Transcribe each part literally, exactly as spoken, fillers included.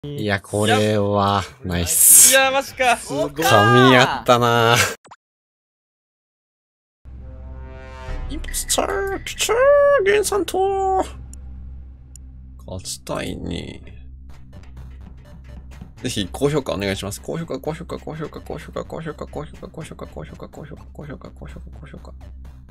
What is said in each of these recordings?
いや、これは、ナイス。 いや、マジか。 噛み合ったなぁ。インポスター、ピチャー、ゲンさんと、勝ちたいね。ぜひ、高評価お願いします。高評価、高評価、高評価、高評価、高評価、高評価、高評価、高評価、高評価、高評価、高評価、高評価。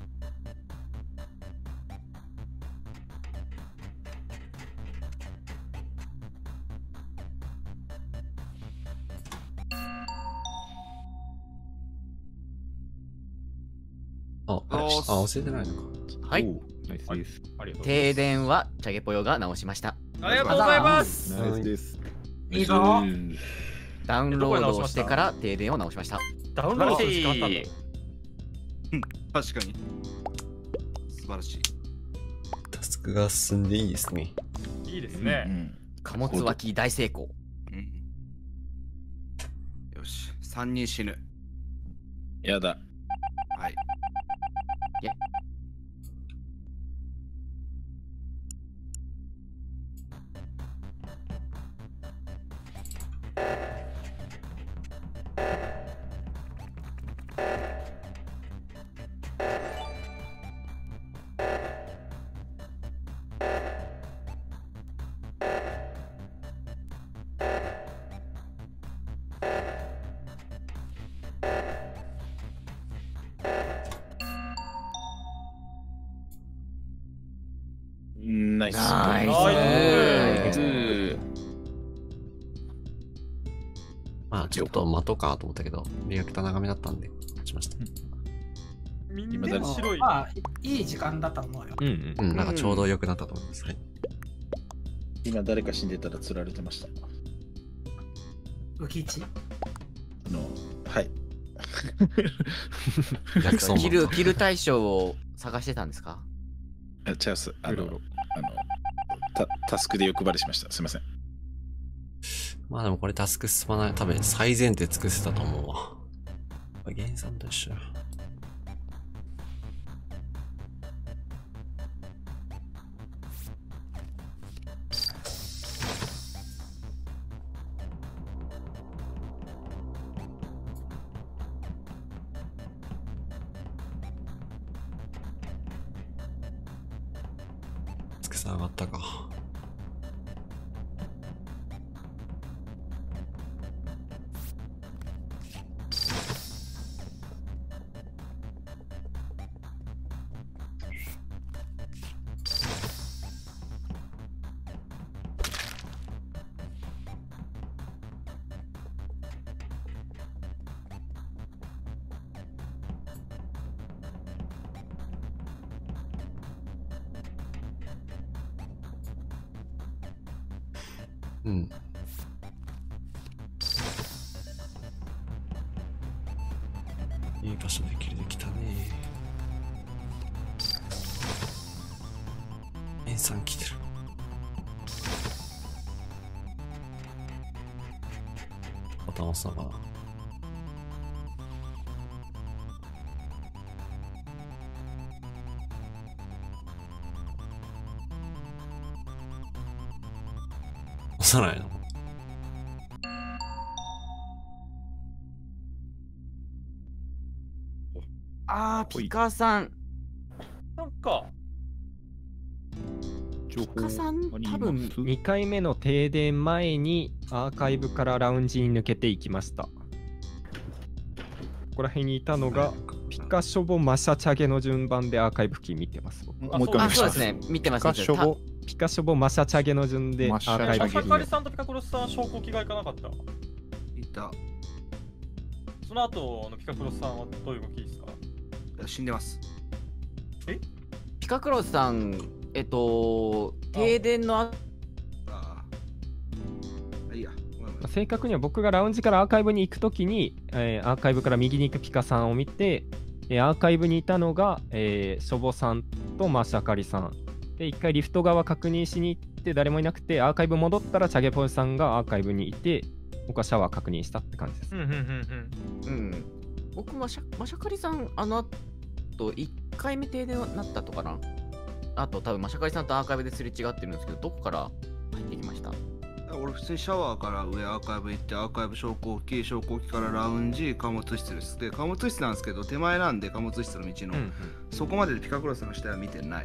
あ、あ、忘れてないのか。 はい。 ナイスです。 停電はチャゲポヨが直しました。 ありがとうございます。 ナイスです。 いいぞ。 ダウンロードをしてから停電を直しました。 ダウンロードする時間あったんだ。 確かに。素晴らしい。 タスクが進んでいいですね。 いいですね。 貨物脇大成功。 よし、さんにん死ぬ。 やだ。 はい。 ナイス。 ナイス。 まあ、ちょっと待とうかと思ったけど、リアクター長めだったんで、勝ちました。 みんな白い。 まあ、いい時間だったと思うよ。 うんうん、なんかちょうど良くなったと思います。はい。 今誰か死んでたら釣られてました。 ウキチ。 あの、はい。 キル、キル対象を探してたんですか？ あ、チャウス、あの、あの、タ、タスクで欲張りしました。すみません。 まあでもこれタスク進まない。多分最前提尽くせたと思うわ。ゲンさんと一緒。つくさん上がったか。うん。いい場所で切りできたね。エンさん来てる。ボタン押すのかな。押さないの？ あー、ピカさん。 なんか。 ピカさん、多分にかいめの停電前にアーカイブからラウンジに抜けていきました。ここら辺にいたのがピカショボマシャチャゲの順番でアーカイブ付近見てます。 もう一回あ、そうですね。見てます。 ピカショボ、ピカショボマシャチャゲの順でアーカイブ付近。マサカリさんとピカクロスさん、証拠着替えかなかった？ いた。 その後のピカクロスさんはどういう動きですか？ 死んでます。 え？ ピカクロスさん、えっと、停電のあああ。いいや。 正確には僕がラウンジからアーカイブに行くときに、えー、アーカイブから右に行くピカさんを見て、えー、アーカイブにいたのが、えー、ショボさんとマシャカリさんで、一回リフト側確認しに行って誰もいなくて、アーカイブ戻ったらチャゲポンさんがアーカイブにいて、僕はシャワー確認したって感じです。 うんうんうんうん。僕マシャマシャカリさん、あの後いっかいめ停電になったとかな。あと多分マシャカリさんとアーカイブですれ違ってるんですけど、どこから入ってきました？ 俺普通にシャワーから上アーカイブ行ってアーカイブ昇降機昇降機からラウンジ貨物室です。で貨物室なんですけど手前なんで貨物室の道の、 うんうんそこまででピカクロスの下は見てない。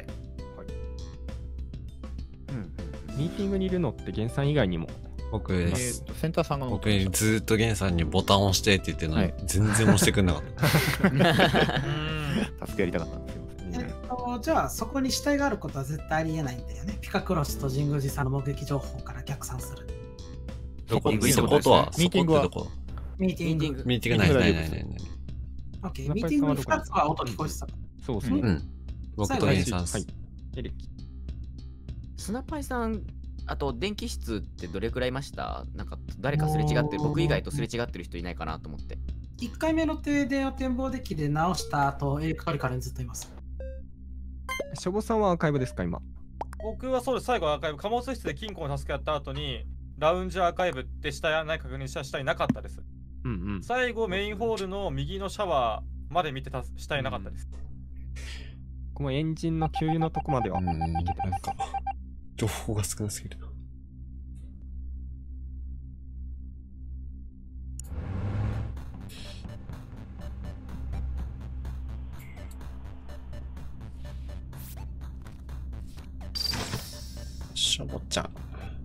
ミーティングにいるのってゲンさん以外にも。 僕でえすー。とセンターさんが乗っ僕てましずーっとゲンさんにボタン押してって言ってるのに、 はい全然押してくんなかった。 うん。 た。タスクやりたかったんですよ。 えっと、じゃあそこに死体があることは絶対ありえないんだよね。ピカクロスと神宮寺さんの目撃情報から逆算する。 どこミーティングそことは、 ミーティングはそこってどこミーティング。 ミーティング。 ミーティングないないないミーティングないない。 オッケー。 中井ミーティングにさんはどこにふたつは音聞こえてた。 そうそう。 うん。僕とゲンさんっすはい。エレキ。 スナパイさん、あと電気室ってどれくらいいました？なんか誰かすれ違ってる、僕以外とすれ違ってる人いないかなと思って。 いっかいめの停電を展望デッキで直した後、エレクトリカルにずっといます。 しょぼさんはアーカイブですか、今。 僕はそうです、最後アーカイブ、貨物室で金庫の助けやった後に、ラウンジアーカイブって下やない確認した下になかったです。 うんうん。 最後メインホールの右のシャワーまで見てた下になかったです。 このエンジンの給油のとこまではうん、なんいけてます。 か、情報が少なすぎるな。しょぼちゃん。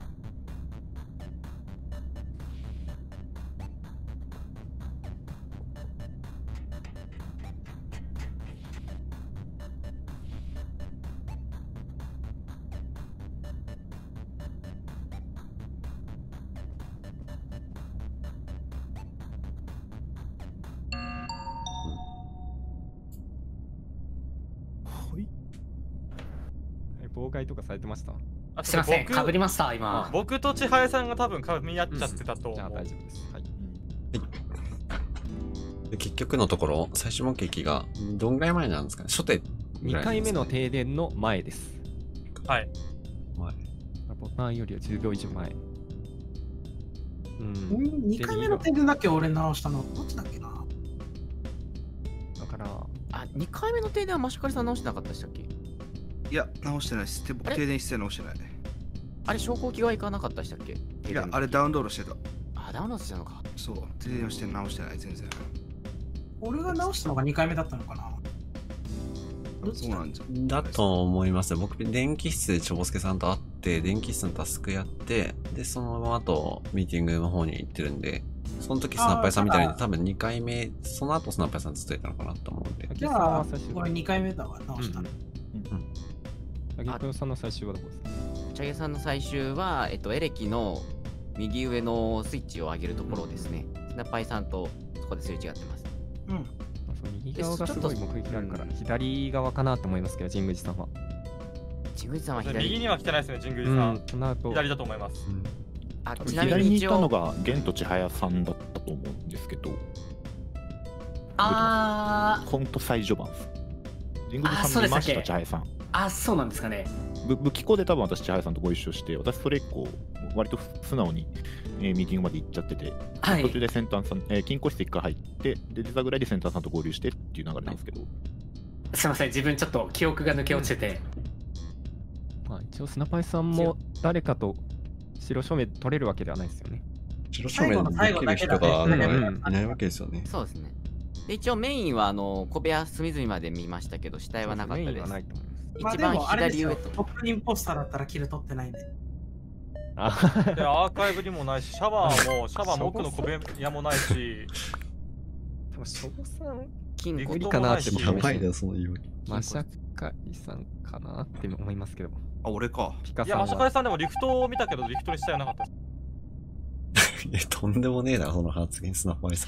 え妨害とかされてました？ あすいません、 僕かぶりました、今。 僕と千早さんが多分噛み合っちゃってたと思う。 じゃあ大丈夫です。はい。 で結局のところ、最終目撃がどんぐらい前なんですかね、初手ぐにらいかいめのなんですかね。 停電の前です。 はい。 前ボタンよりはじゅうびょう以上前。うん。 んにかいめの停電だけ俺直したの。どっちだっけな。 だから、 あ、にかいめの停電はマシュカリさん直してなかったでしたっけ？ いや直してないです。僕あれ停電して直してない。 あれ、昇降機側行かなかったでしたっけ？ いやあれダウンロードしてた。 あ、ダウンロードしてたのか。 そう停電して直してない全然。 俺が直したのがにかいめだったのかな。どっちだそうなんじゃ。 だと思いますね。僕、電気室でちょぼすけさんと会って、電気室のタスクやって、で、そのままあと、ミーティングの方に行ってるんで、その時スナッパイさんみたいに多分にかいめ、その後スナッパイさんずっといたのかなと思うんで。 じゃあ、俺にかいめだわ、直したの。 あげぽよさんの最終はどこですか？ チャゲさんの最終は、えっと、エレキの右上のスイッチを上げるところですね。スナパイさんとそこですれ違ってます。 うん。 まあその右側がすごい目撃があるから、 うん左側かなと思いますけど、神宮寺さんは。 神宮寺さんは左。 右には来てないですね、神宮う寺さん。 ん、となると、 左だと思います。 あ、 多分ちなみ左にいに一応、 たのが玄と千早さんだったと思うんですけど、 あー、 ほんと最序盤です。神宮あ寺さん見ました、 そうでしたっけ千早さん。 あ、そうなんですかね。 ぶ武器庫で多分私千早さんとご一緒して、私それ以降割と素直に、えーミーティングまで行っちゃってて、 はい途中でセンターさん、えー金庫室一回入ってで出たぐらいでセンターさんと合流してっていう流れなんですけど、 すいません、自分ちょっと記憶が抜け落ちてて。 まあ、一応スナパイさんも誰かと白正面取れるわけではないですよね。 白正面できる人が最後の最後だけだねうんいないわけですよね。 そうですね。で一応メインはあの小部屋隅々まで見ましたけど、死体はなかったです。 メインはないと思います。 まあ一番でもあれです左上と。 よトップインポスターだったらキル取ってないんで。 あで、アーカイブにもないし、シャワーも、シャワーも奥の小部屋もないし、 多分しょぼさん、 金庫リフト無理かなってもないしやばいな、その言い訳。 マシャカリさんかなって思いますけど、 あ俺か。 いや、 ピカさんはマシャカリさんでもリフトを見たけど、リフトにしたいなかったです。 いや、とんでもねえな、その発言、スナッパイさん。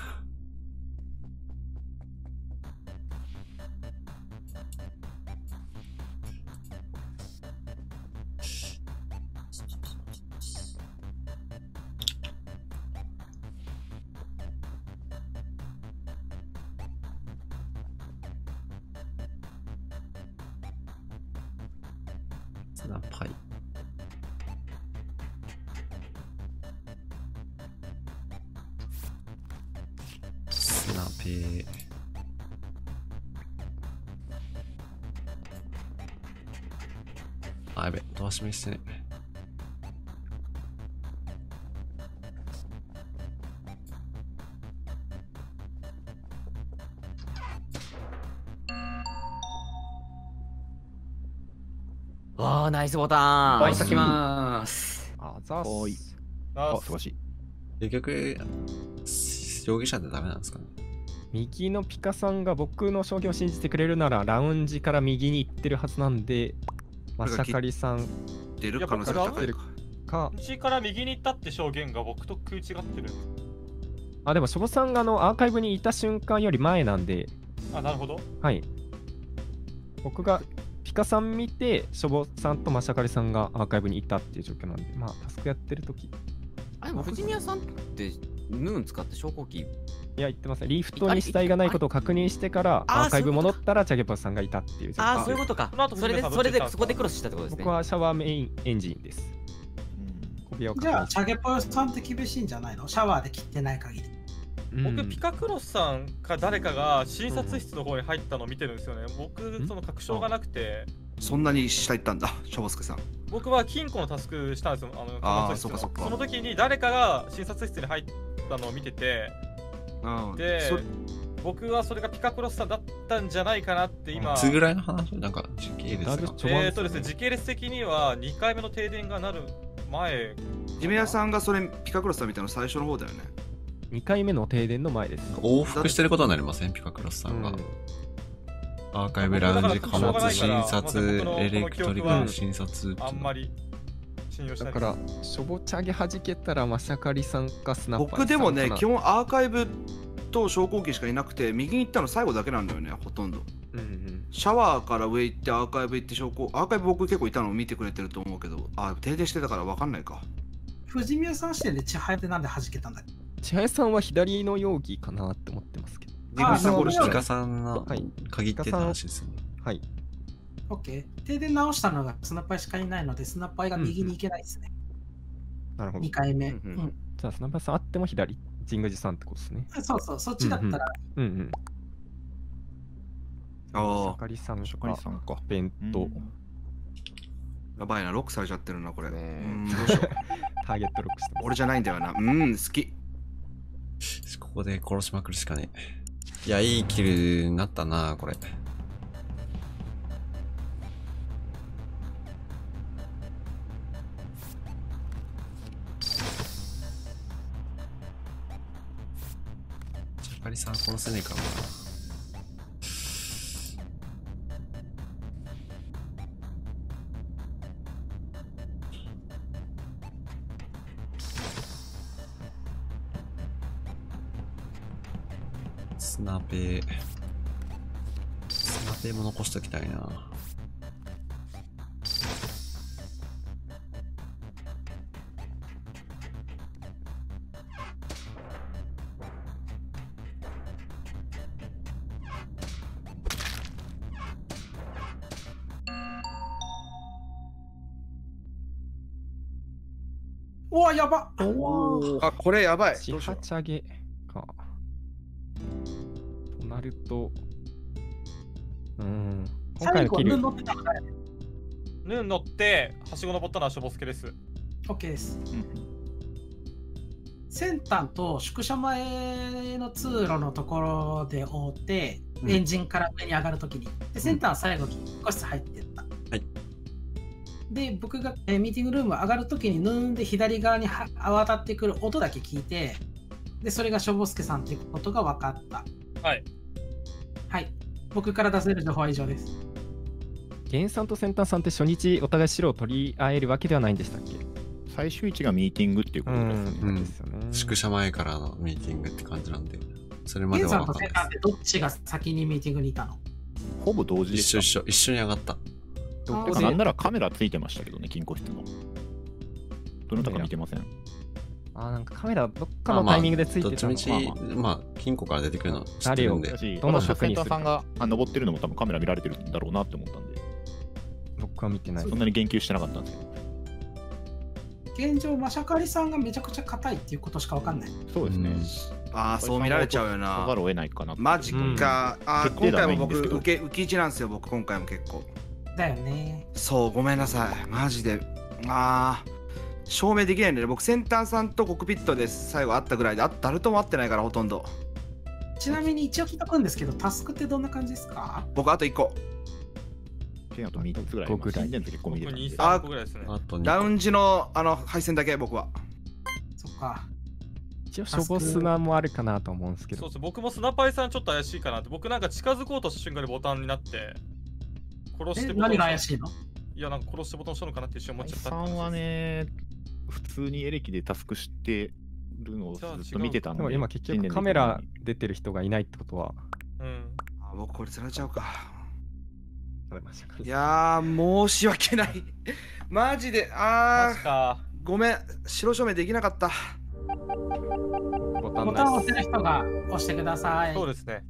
スナパイ。スナペー。あ、やべ、ドア閉めしてね。 わあ、ナイスボタン。 バイトきまーす。 あざっはいす。 ああ、素晴らしい。 結局、容疑者ってダメなんですかね。 右のピカさんが僕の証言を信じてくれるなら、ラウンジから右に行ってるはずなんで、まあ、シャカリさん出る可能性が高いか。 か、 内から右に行ったって証言が僕と食い違ってる。 あ、でも、しょぼさんがあのアーカイブにいた瞬間より前なんで、 あ、なるほど。 はい。僕がピカさん見て、しょぼさんとマシャカリさんがアーカイブにいたっていう状況なんで、まあ、タスクやってるとき、いあ、でも藤宮さんってヌーン使って証拠機。 や、言ってません。リフトに死体がないことを確認してから、 あアーカイブ戻ったら、チャゲポさんがいたっていう状況。 ああ、そういうことかその後。 それで、 藤宮さんそれでどっち行ったんですかそこでクロスしたってことですね。 僕はシャワーメインエンジンです。小部屋を確認じゃあ、チャゲポヨさんって厳しいんじゃないの？シャワーで切ってない限り。 うん僕、ピカクロスさんか誰かが診察室の方に入ったのを見てるんですよね。僕、その確証がなくて、 そんなに下行ったんだ、しょぼすけさん。 僕は金庫のタスクしたんですよ。あのあー貨物室のそっかそっかその時に誰かが診察室に入ったのを見てて、 うんでそ、 僕はそれがピカクロスさんだったんじゃないかなって今。 いつぐらいの話なんか時系列が。 だいぶ序盤えーとですね、時系列的にはにかいめの停電がなる前。 ジメヤさんがそれピカクロスさんみたいなの最初の方だよね。 にかいめの停電の前です。 往復してることになりませんピカクロスさんが。 うんアーカイブ、ラウンジ、貨物、診察、 まあエレクトリカル診察。 あんまり信用しないだから、しょぼちゃげはじけたら、マシャカリさんかスナッパー僕でもね、基本、 本アーカイブと昇降機しかいなくて、右に行ったの最後だけなんだよね、ほとんど。 うんうん、 シャワーから上行ってアーカイブ行って昇降、アーカイブ僕結構いたのを見てくれてると思うけど、あ、停電してたから分かんないか。 藤宮さん視点で千早ってなんで弾けたんだっけ？ 千早さんは左の容疑かなって思ってますけど。 ジムさん、 あそうピカさんのはい限ってた話ですよね。 はい。 オッケー。停電直したのがスナッパーしかいないので、スナッパーが右に行けないですね。 なるほど。 にかいめ。 ううんんじゃあ、スナッパーさんあっても左、神宮寺さんってことですね。 そうそう、そっちだったら、 うんうん。 あーシャカリさんシャカリかさんか。 弁当、 うんやばいな、ロックされちゃってるな、これ。うねえん、どうしよう。 ターゲットロックしてます。 俺じゃないんだよな。うん、好き。 ここで殺しまくるしかねえ。いや、いいキルになったな、これ。シャカリさん殺せねえかな。スナペスナペも残しときたいな。 うわ、やばあ、これやばい。 シどうしよう。 ハチャゲか。となると、うーん。今回最後、 のキル、 ルン乗ってたの誰？ ヌーン乗って、はしご登ったのはしょぼすけです。 オッケーです。先端と宿舎前の通路のところで追って、 うんエンジンから上に上がるときに。で、先端は最後に個室入ってった。 はい。 で、僕が、えーミーティングルーム上がるときに、ヌーンで左側には渡ってくる音だけ聞いて、で、それがしょぼすけさんということが分かった。 はい。 はい。僕から出せる情報は以上です。 ゲンさんと先端さんって初日お互い白を取り合えるわけではないんでしたっけ？ 最終位置がミーティングっていうことですね。 うんですよね。 宿舎前からのミーティングって感じなんで、それまでゲンさは分んとセンターっかんないでてどっちが先にミーティングにいたの？ ほぼ同時す。 でした。 一緒一緒、一緒に上がった。 あてかなんならカメラついてましたけどね、金庫室の。どなたか見てません。 あー、なんかカメラどっかのタイミングでついてたのどっちみち、まあ、金庫から出てくるの知って誰をるんでだ。し、 どの私はセン確認するかターさんがあ登ってるのも多分カメラ見られてるんだろうなって思ったんで、 僕は見てない。 そんなに言及してなかったんですけど。 現状、マシャカリさんがめちゃくちゃ硬いっていうことしか分かんない。 そうですね。 ああ、そう見られちゃうよざなる。を得ないかな。 マジか。あー決定打はない今回も僕、 んですけど受け、受け位置なんですよ、僕、今回も結構。 だよね。 そう、ごめんなさい。マジで。ああ、証明できないんだよね。僕、先端さんとコックピットで最後会ったぐらいで、あ誰とも会ってないから、ほとんど。 ちなみに一応聞いとくんですけど、タスクってどんな感じですか？ 僕、あといっこ。 剣あとみっつぐらい。 ごぐらい新年と結構見れたんで。 に、さんこぐらいですね。 あとにラウンジのあの配線だけ僕は。 そっか。 一応、ショボスナもあるかなと思うんですけど。 そうです。僕もスナパイさんちょっと怪しいかなって。僕なんか近づこうとした瞬間にボタンになって、殺してえ、 ボタン何が怪しいの？ いや、なんか殺してボタン押したのかなって一瞬思っちゃった。 さんはね、普通にエレキでタスクしてるのをずっと見てたんで。 でも今結局カメラ出てる人がいないってことは。 うん。 あ、僕これ釣られちゃうか。 食べましたか。 いやー、申し訳ない。マジで、あマジか。 ー、ごめん、白証明できなかった。 ボタンボタンを押せる人が押してください。 そうですね。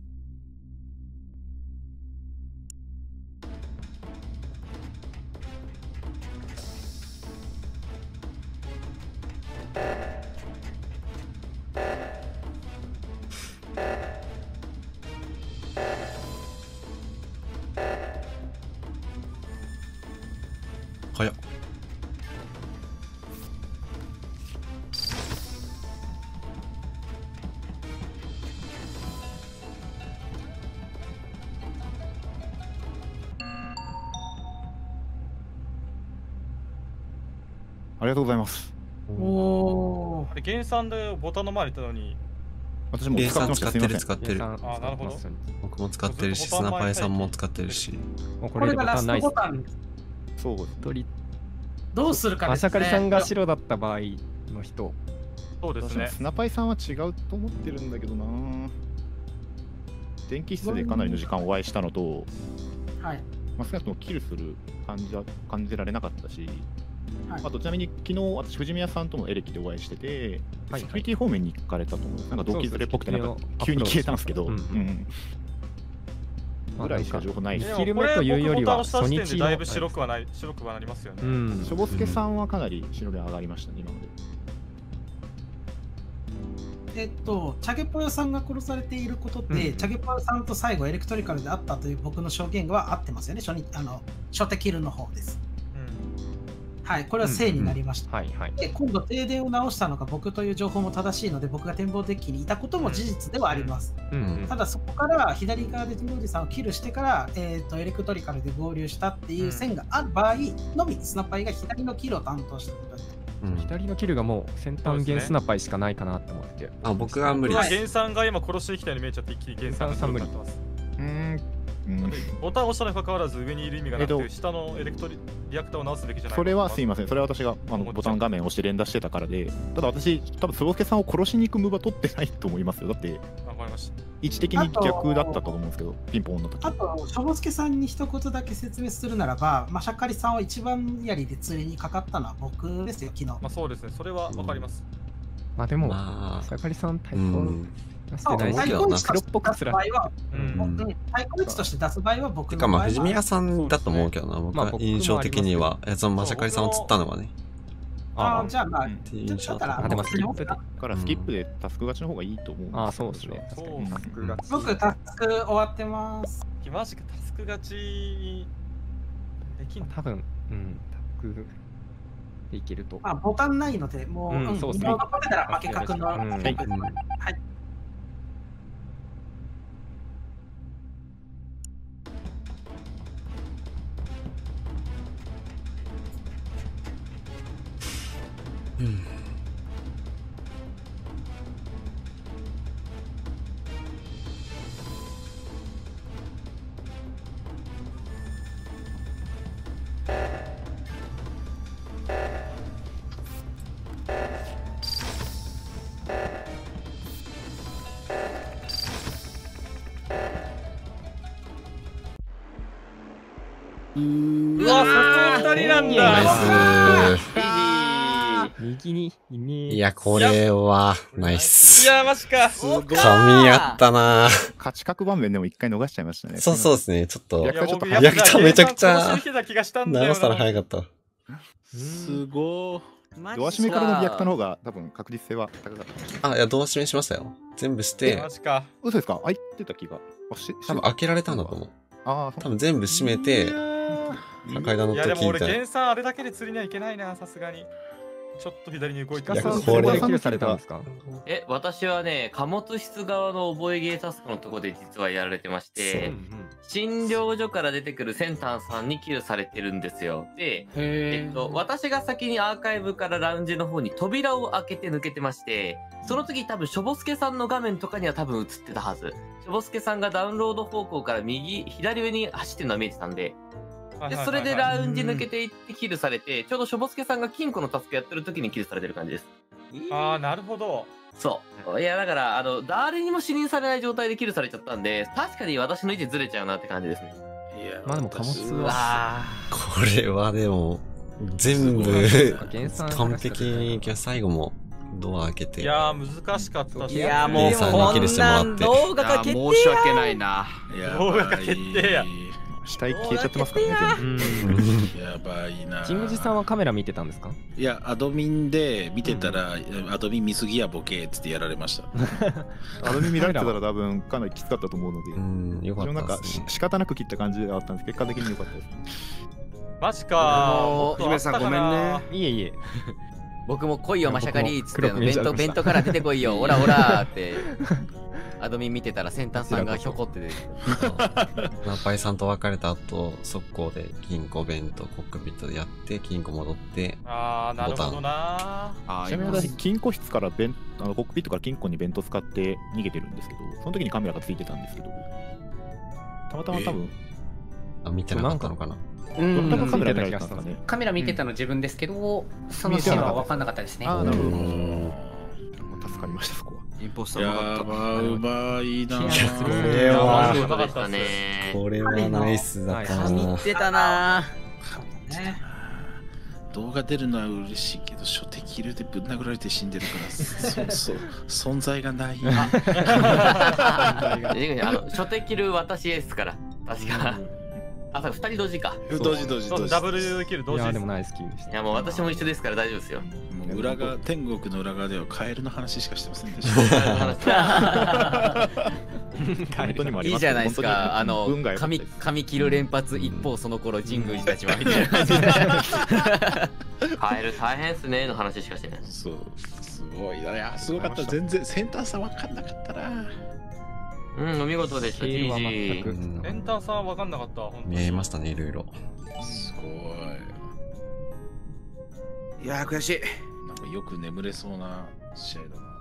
早っ。 ありがとうございます。 おー。 あれ、原産でボタンの前にいたのに、 私も原使ってました。 産使ってすいません。 る使ってる。 あなるほど僕も使ってるし、スナパイさんも使ってるし。 もうこれでボこれがラスタンないっす。 トボタン。 そうです。 一人、 どうするかマですね。 シャカリさんが白だった場合の人。 そうですね。 私もスナパイさんは違うと思ってるんだけどな。電気室でかなりの時間お会いしたのと、 はい。 まあ、少なくともキルする感じは感じられなかったし、 はいあとちなみに昨日私、藤宮さんともエレキでお会いしてて、 はいセキュリティ方面に行かれたと思うんです。なんか動機ずれっぽくて、なんかそうです急に消えたんですけど、 うんうんうんぐらいしか情報ないです。 でも昼間というよりはこれ僕ボタン押した時点初日のでだいぶ白くはない、白くはなりますよね。 うん。 しょぼすけさんはかなり白で上がりましたね、今まで。 えっと、チャゲポヨさんが殺されていることって、 うんチャゲポヨさんと最後エレクトリカルであったという僕の証言は合ってますよね。初日、あの、初手キルの方です。はい、これは正になりました。 はいはい。 で、今度停電を直したのが僕という情報も正しいので、僕が展望デッキにいたことも事実ではあります。 うんただそこから左側でジムおじさんをキルしてから、えー、とエレクトリカルで合流したっていう線がある場合のみ、スナパイが左のキルを担当したことになる。 うん左のキルがもう先端弦スナパイしかないかなって思ってて。 あ、僕は無理僕はです。 原産が今殺してきたように見えちゃって、一気に原産が黒くなってます。 うーんうんボタンを押したにもかかわらず上にいる意味がなくて、 えっと下のエレクトリリアクターを直すべきじゃないそれはすいまません、それは私があのボタン画面を押して連打してたからで、ただ私、多分坪助さんを殺しに行くムーブは取ってないと思いますよ。だって、 せん。わかりました。 位置的に逆だったと思うんですけど、ピンポンの時あと、しょぼすけさんに一言だけ説明するならば、まあ、シャカリさんは一番槍で釣りにかかったのは僕ですよ、昨日。 まあそうですね、それはわかります。 まあでも、 まあ、 さかりさん対抗うん。 そう、 してないし対けど抗値として黒っぽく出す場合は、 う。 うんん。 対抗値として出す場合は僕てかまあ、 の場合は藤宮さんだと思うけどな、僕はまあ僕も印象的には。え、そのマシャカリさんを釣ったのはね。 あーじゃあまあ、 うんっていう印象だったらあ、でもスキップで。 だからスキップでタスク勝ちの方がいいと思うんですよああ、そうですね。確かに。 そうタスクが僕、タスク終わってます。 マジか、タスク勝ちできんの多分、うん、タスクでいけると。 まあ、ボタンないので、もう、 うんうん、 そうっすね今残ってたら負け確の。 うんはいうん。 はい。 うん。 うわ、そこ二人なんいやだ。 ナイス右にいねえ。 いや、これは、ナイいス。 や、マジか。 噛み合ったなぁ。 勝ち確盤面でも一回逃しちゃいましたね。 そうそうですね、ちょっとい、やちょっといやヤクタめちゃくちゃ殺しに来てた気がしたんだよな。 直したら早かった。 すごー。 ドア締めからのリアクターの方が多分確実性は高かった。 あ、いや、同閉めしましたよ。全部してマ、ジか。 嘘ですか？開いてた気が。あし多分開けられたんだと思う。 ああ、 多分全部閉めて、階段のいや、でも俺、 時みたいな。 原産あれだけで釣りにはいけないな、さすがに。 ちょっと左に動いてピカさん、 これこれキルされたんですか？ え、私はね、貨物室側の覚えゲータスクのところで実はやられてまして、診療所から出てくるセンターさんにキルされてるんですよ。で、えっと、私が先にアーカイブからラウンジの方に扉を開けて抜けてまして、その時多分、しょぼすけさんの画面とかには多分映ってたはず。しょぼすけさんがダウンロード方向から右、左上に走ってるのは見えてたんで、で、それでラウンジ抜けていってキルされて、ちょうどしょぼすけさんが金庫のタスクやってる時にキルされてる感じです。 ああ、なるほど。 そう。いや、だから、あの、誰にも視認されない状態でキルされちゃったんで、確かに私の位置ずれちゃうなって感じですね。 いや、 まあでも貨物私はあこれはでも、全部原産完璧に最後もドア開けて。 いやー、難しかったっすいやもうレーサーにキルしてもらってこんなん動画が決定やん。 申し訳ないな。 や動画が決定や死体消えちゃってますからね、全部。 うん。 やばいな。 キングジさんはカメラ見てたんですか？ いや、アドミンで見てたら、アドミン見すぎやボケっつってやられました。 アドミ見られてたら多分かなりきつかったと思うので、 うん、よか非常になんかったですね。 し仕方なく切った感じではあったんですけど、結果的に良かったです。 マジかもうー。 姫さんごめんね。 いえいえ。 僕も来いよマシャカリーっつって、あの黒く見えちゃいました弁当弁当から出てこいよオラオラーってアドミン見てたら先端さんがひょこって出てきて、 ナパイさんと別れた後、速攻で金庫弁とコックピットでやって、金庫戻って、 あー、なるほどなあちなみに私、金庫室から弁あのコックピットから金庫に弁当使って逃げてるんですけど、その時にカメラがついてたんですけど、たまたま多分、 あ、見てなかったのかな。 うん全くカメラ見られてたんですかね。 カメラ見てたの自分ですけど、そのシーンは分かんなかったですね。 ああ、なるほど。 うん助かりました、そこは。 インポスターやうまかった。 ばうまいな。 いやこれは、 よかったね。 これはナイスだったな。 見てたなね。 動画出るのは嬉しいけど、初手キルでぶん殴られて死んでるから、そうそう、存在がない。 あの、初手キル私ですから、確か。あ、そう、二人同時か。 同時同時同時。 ダブルキル同いや、 時でですもナイスキルでしいた。 やもう私も一緒ですから大丈夫ですよ。 もう裏側、天国の裏側ではカエルの話しかしてませんでした。 本当にもありますいいじゃないですか、あの文が良かった神です神キル連発、一方その頃神宮寺たちはみたいな感じでカエル大変っすねの話しかしてない。 そう、すごい。いや、すごかった。全然センター差分かんなかったな。 うん、お見事でした。 キルは全ジージーくう。んエンターさんは分かんなかった。本当に見えましたね、いろいろ。 すごい。 いやー、悔しい。 なんかよく眠れそうな試合だな。